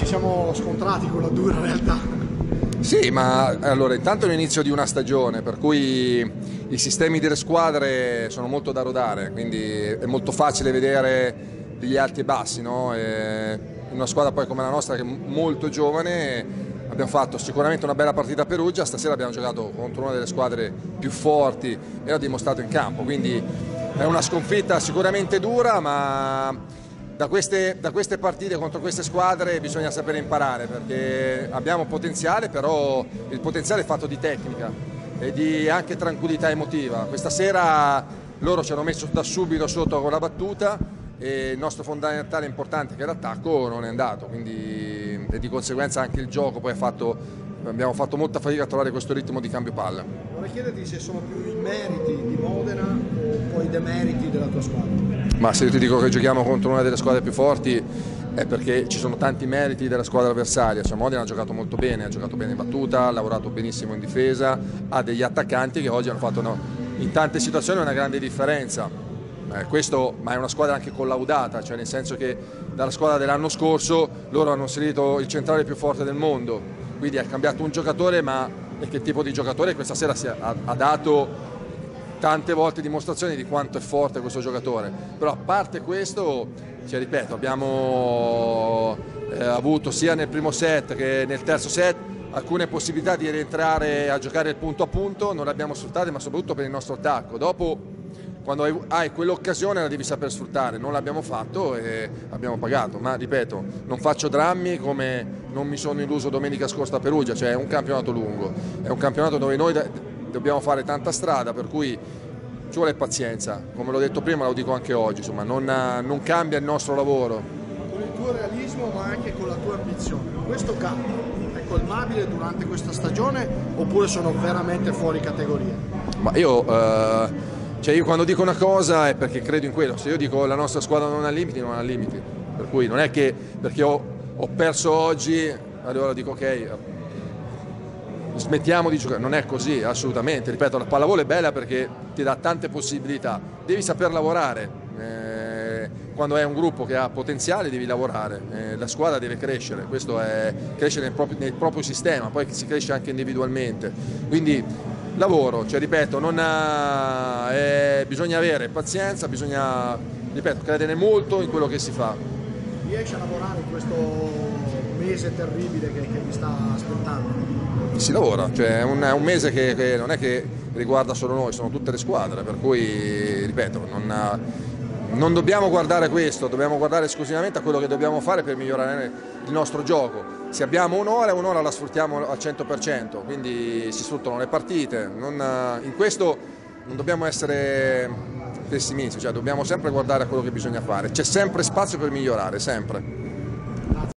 ci siamo scontrati con la dura realtà. Sì, ma allora intanto è l'inizio di una stagione, per cui i sistemi delle squadre sono molto da rodare, quindi è molto facile vedere degli alti e bassi, no? In una squadra poi come la nostra che è molto giovane abbiamo fatto sicuramente una bella partita a Perugia, stasera abbiamo giocato contro una delle squadre più forti e l'ha dimostrato in campo, quindi è una sconfitta sicuramente dura, ma da queste partite contro queste squadre bisogna sapere imparare, perché abbiamo potenziale, però il potenziale è fatto di tecnica e di anche tranquillità emotiva. Questa sera loro ci hanno messo da subito sotto con la battuta e il nostro fondamentale importante che è l'attacco non è andato, quindi e di conseguenza anche il gioco poi abbiamo fatto molta fatica a trovare questo ritmo di cambio palla. Vorrei chiederti se sono più i meriti di Modena o poi i demeriti della tua squadra. Ma se io ti dico che giochiamo contro una delle squadre più forti è perché ci sono tanti meriti della squadra avversaria. Cioè, Modena ha giocato molto bene, ha giocato bene in battuta, ha lavorato benissimo in difesa, ha degli attaccanti che oggi hanno fatto in tante situazioni una grande differenza. Ma è una squadra anche collaudata, cioè nel senso che dalla squadra dell'anno scorso loro hanno inserito il centrale più forte del mondo, quindi ha cambiato un giocatore, ma che tipo di giocatore questa sera ha dato tante volte dimostrazioni di quanto è forte questo giocatore. Però a parte questo, cioè, ripeto, abbiamo avuto sia nel primo set che nel terzo set alcune possibilità di rientrare a giocare il punto a punto, non le abbiamo sfruttate, ma soprattutto per il nostro attacco. Dopo, quando hai quell'occasione la devi saper sfruttare, non l'abbiamo fatto e abbiamo pagato, ma ripeto, non faccio drammi come non mi sono illuso domenica scorsa a Perugia, cioè è un campionato lungo, è un campionato dove noi dobbiamo fare tanta strada, per cui ci vuole pazienza, come l'ho detto prima lo dico anche oggi, insomma, non cambia il nostro lavoro. Con il tuo realismo ma anche con la tua ambizione, questo campo è colmabile durante questa stagione oppure sono veramente fuori categoria? Ma io quando dico una cosa è perché credo in quello, se io dico la nostra squadra non ha limiti, non ha limiti, per cui non è che perché ho perso oggi allora dico ok, smettiamo di giocare, non è così assolutamente, ripeto, la pallavolo è bella perché ti dà tante possibilità, devi saper lavorare, quando è un gruppo che ha potenziale devi lavorare, la squadra deve crescere, questo è crescere nel proprio sistema, poi si cresce anche individualmente, quindi lavoro, cioè ripeto, bisogna avere pazienza, bisogna, ripeto, credere molto in quello che si fa. Riesci a lavorare in questo mese terribile che mi sta aspettando? Si lavora, cioè è un mese che non è che riguarda solo noi, sono tutte le squadre, per cui ripeto, non dobbiamo guardare questo, dobbiamo guardare esclusivamente a quello che dobbiamo fare per migliorare il nostro gioco. Se abbiamo un'ora la sfruttiamo al 100%, quindi si sfruttano le partite, in questo non dobbiamo essere pessimisti, cioè dobbiamo sempre guardare a quello che bisogna fare, c'è sempre spazio per migliorare, sempre.